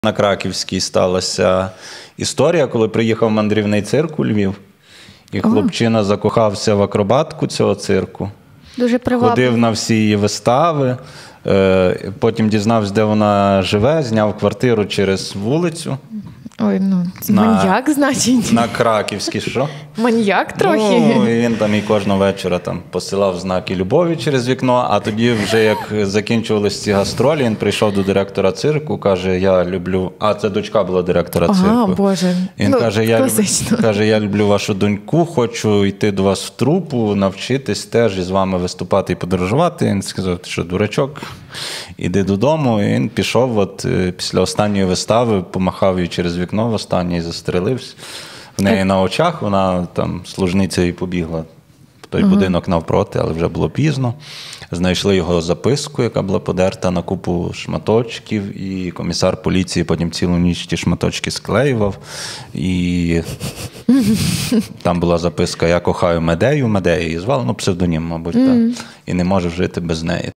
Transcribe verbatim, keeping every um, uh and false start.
На Краківській сталася історія, коли приїхав мандрівний цирк у Львів, і хлопчина закохався в акробатку цього цирку. Дуже привабливо. Ходив на всі її вистави, потім дізнався, де вона живе, зняв квартиру через вулицю. Ой, ну, це на, маньяк, значить. На Краківській, що? Маньяк трохи. Ну, і він там і кожного вечора там посилав знаки любові через вікно, а тоді вже як закінчувалися ці гастролі, він прийшов до директора цирку, каже, я люблю... А, це дочка була директора цирку. Ага, Боже. Він ну, каже, я класично. люблю, каже, я люблю вашу доньку, хочу йти до вас в трупу, навчитись теж і з вами виступати і подорожувати. Він сказав, ти що, дурачок, іди додому. І він пішов, от після останньої вистави, помахав її через вікно в останній і застрелився. В неї на очах, вона там, служниця і побігла в той uh-huh. будинок навпроти, але вже було пізно. Знайшли його записку, яка була подерта на купу шматочків, і комісар поліції потім цілу ніч ті шматочки склеював. І там була записка «Я кохаю Медею», Медея її звали, ну, псевдонім, мабуть, mm. так. І не можу жити без неї.